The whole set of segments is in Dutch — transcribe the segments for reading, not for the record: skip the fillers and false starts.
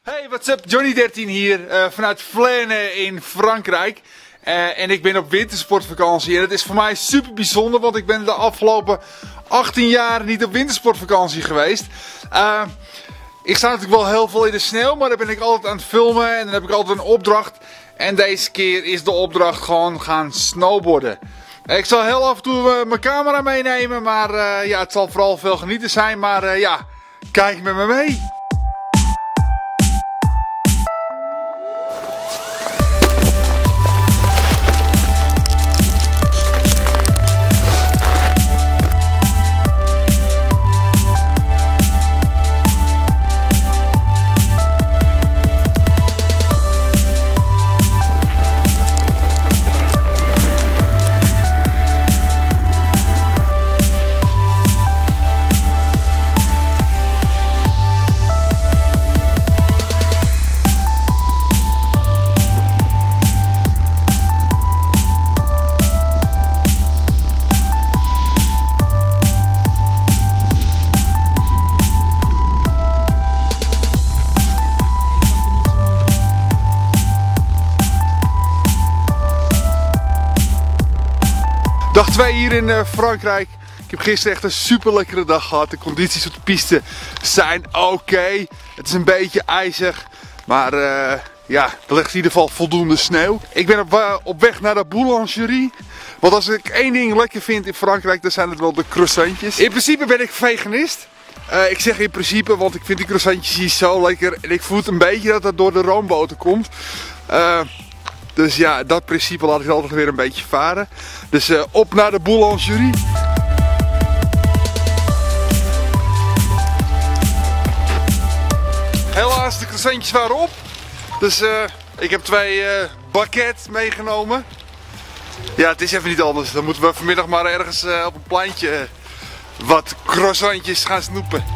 Hey, what's up? Johnny 13 hier vanuit Flaine in Frankrijk. En ik ben op wintersportvakantie en het is voor mij super bijzonder, want ik ben de afgelopen 18 jaar niet op wintersportvakantie geweest. Ik sta natuurlijk wel heel veel in de sneeuw, maar dan ben ik altijd aan het filmen en dan heb ik altijd een opdracht. En deze keer is de opdracht gewoon gaan snowboarden. Ik zal heel af en toe mijn camera meenemen, maar ja, het zal vooral veel genieten zijn. Maar ja, kijk met me mee. Dag 2 hier in Frankrijk. Ik heb gisteren echt een super lekkere dag gehad. De condities op de piste zijn oké. Het is een beetje ijzig. Maar ja, er ligt in ieder geval voldoende sneeuw. Ik ben op weg naar de boulangerie. Want als ik één ding lekker vind in Frankrijk, dan zijn het wel de croissantjes. In principe ben ik veganist. Ik zeg in principe, want ik vind die croissantjes hier zo lekker. En ik voel een beetje dat dat door de roomboter komt. Dus ja, dat principe laat ik altijd weer een beetje varen. Dus op naar de boulangerie. Helaas, de croissantjes waren op. Dus ik heb 2 baguettes meegenomen. Ja, het is even niet anders. Dan moeten we vanmiddag maar ergens op een pleintje wat croissantjes gaan snoepen.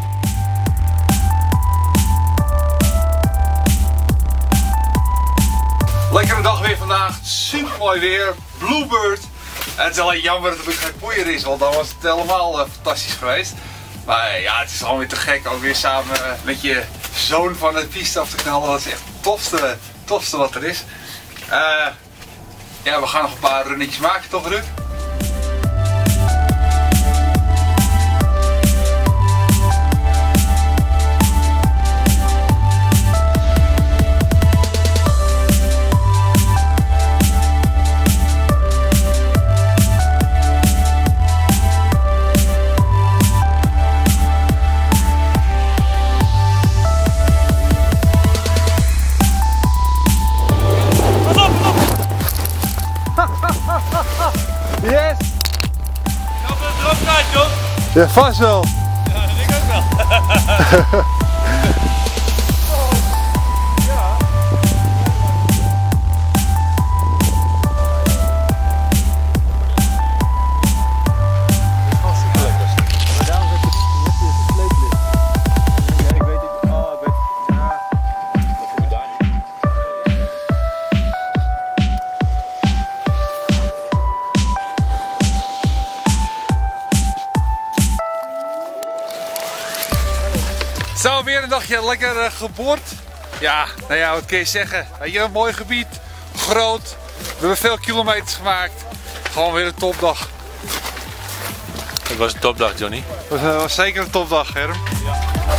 Lekkere dag weer vandaag, super mooi weer, Bluebird. En het is alleen jammer dat er geen poeier is, want dan was het helemaal fantastisch geweest. Maar ja, het is gewoon weer te gek, ook weer samen met je zoon van de piste af te knallen. Dat is echt het tofste wat er is. Ja, we gaan nog een paar runnetjes maken, toch Ruud? Yes! Ik had het erop uit, joh! Ja, vast wel! Ja, dat denk ik ook wel! Zo, weer een dagje lekker geboord. Ja, nou ja, wat kun je zeggen? Weet je, een mooi gebied, groot. We hebben veel kilometers gemaakt. Gewoon weer een topdag. Het was een topdag, Johnny. Het was zeker een topdag, Herm. Ja.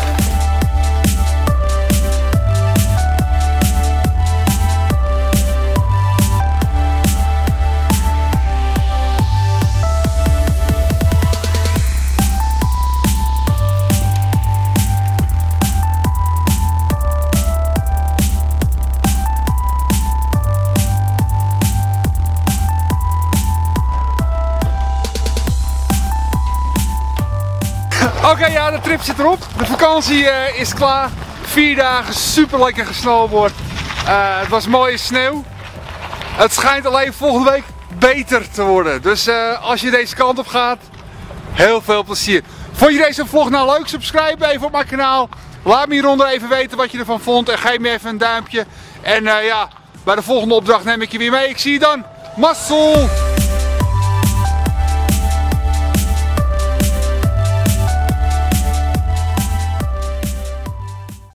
Oké, ja, de trip zit erop. De vakantie is klaar. 4 dagen super lekker gesnowboard. Het was mooie sneeuw. Het schijnt alleen volgende week beter te worden. Dus als je deze kant op gaat, heel veel plezier. Vond je deze vlog nou leuk? Subscribe even op mijn kanaal. Laat me hieronder even weten wat je ervan vond. En geef me even een duimpje. En ja, bij de volgende opdracht neem ik je weer mee. Ik zie je dan. Mazzel!